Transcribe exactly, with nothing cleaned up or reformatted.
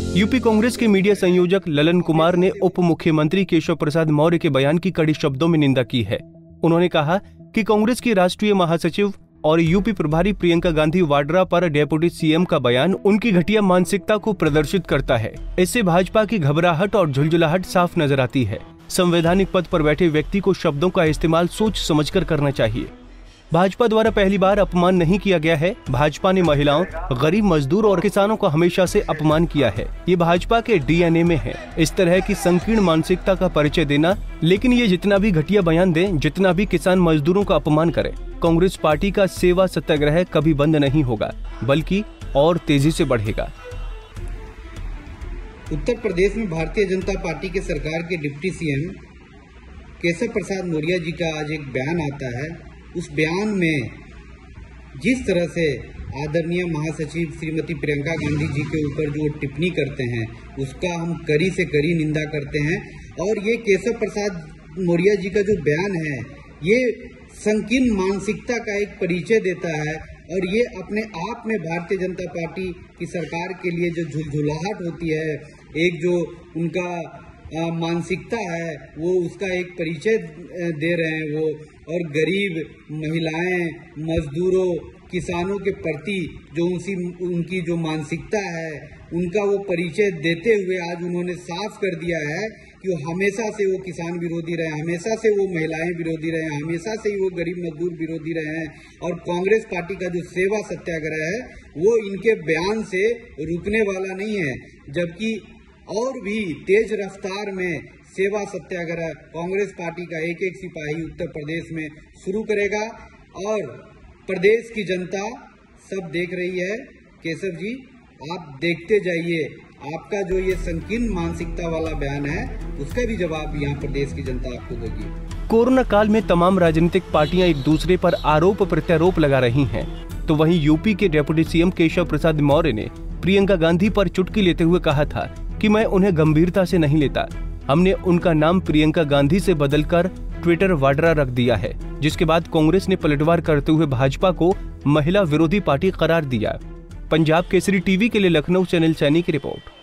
UP Congress के media संयोजक ललन कुमार ने उप मुख्यमंत्री केशव प्रसाद मौर्य के बयान की कड़ी शब्दों में निंदा की है। उन्होंने कहा कि कांग्रेस की राष्ट्रीय महासचिव और यूपी प्रभारी प्रियंका गांधी वाड्रा पर डेप्यूटी सीएम का बयान उनकी घटिया मानसिकता को प्रदर्शित करता है। इससे भाजपा की घबराहट और झुलझुलाहट साफ नजर आती है। संवैधानिक पद पर बैठे व्यक्ति को शब्दों का इस्तेमाल सोच समझकर करना चाहिए। भाजपा द्वारा पहली बार अपमान नहीं किया गया है। भाजपा ने महिलाओं, गरीब मजदूर और किसानों का हमेशा से अपमान किया है। ये भाजपा के डीएनए में है। इस तरह की संकीर्ण मानसिकता का परिचय देना, लेकिन ये जितना भी घटिया बयान दें, जितना भी किसान मजदूरों का अपमान करें, कांग्रेस पार्टी का सेवा सत्याग्रह कभी बंद नहीं होगा, बल्कि और तेजी से बढ़ेगा। उत्तर प्रदेश में भारतीय जनता पार्टी के सरकार के डिप्टी सीएम केशव प्रसाद मौर्य जी का आज एक बयान आता है। उस बयान में जिस तरह से आदरणीय महासचिव श्रीमती प्रियंका गांधी जी के ऊपर जो टिप्पणी करते हैं, उसका हम कड़ी से कड़ी निंदा करते हैं। और ये केशव प्रसाद मौर्य जी का जो बयान है, ये संकीर्ण मानसिकता का एक परिचय देता है। और ये अपने आप में भारतीय जनता पार्टी की सरकार के लिए जो झुलझुलाहट होती है, एक जो उनका आ, मानसिकता है, वो उसका एक परिचय दे रहे हैं वो। और गरीब, महिलाएं, मजदूरों, किसानों के प्रति जो उनकी उनकी जो मानसिकता है, उनका वो परिचय देते हुए आज उन्होंने साफ कर दिया है कि वो हमेशा से वो किसान विरोधी रहे, हमेशा से वो महिलाएं विरोधी रहे, हमेशा से ही वो गरीब मजदूर विरोधी रहे हैं। और कांग्रेस पार्टी का जो सेवा सत्याग्रह है, वो इनके बयान से रुकने वाला नहीं है। जबकि और भी तेज रफ्तार में सेवा सत्याग्रह कांग्रेस पार्टी का एक एक सिपाही उत्तर प्रदेश में शुरू करेगा। और प्रदेश की जनता सब देख रही है। केशव जी, आप देखते जाइए, आपका जो ये संकीर्ण मानसिकता वाला बयान है, उसका भी जवाब यहाँ प्रदेश की जनता आपको देगी। कोरोना काल में तमाम राजनीतिक पार्टियां एक दूसरे पर आरोप प्रत्यारोप लगा रही हैं, तो वहीं यूपी के डेप्यूटी सीएम केशव प्रसाद मौर्य ने प्रियंका गांधी पर चुटकी लेते हुए कहा था कि मैं उन्हें गंभीरता से नहीं लेता। हमने उनका नाम प्रियंका गांधी से बदलकर ट्विटर वाड्रा रख दिया है, जिसके बाद कांग्रेस ने पलटवार करते हुए भाजपा को महिला विरोधी पार्टी करार दिया। पंजाब केसरी टीवी के लिए लखनऊ चैनल सैनी की रिपोर्ट।